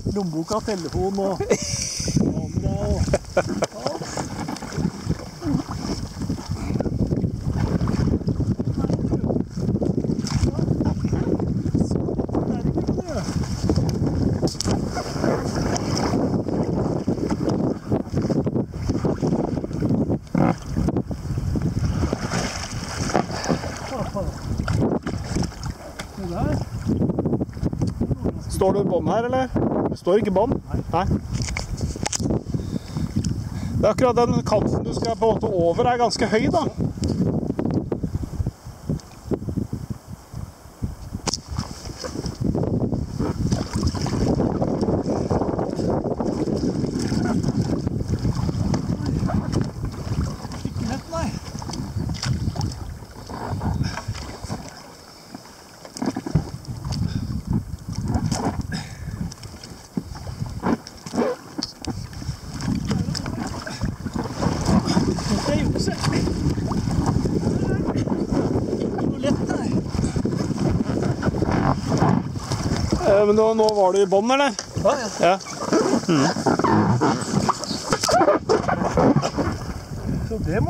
lommeboka, telefon og kamera og... Står det bånd her, eller? Det står ikke bånd? Nei. Det er akkurat den kanten du skal på en måte over er ganske høy, da. Ikke lett, nei. Det er jukse. Noe lett, nei. Men nå var du i bånd, eller? Ja. Ja. Så det må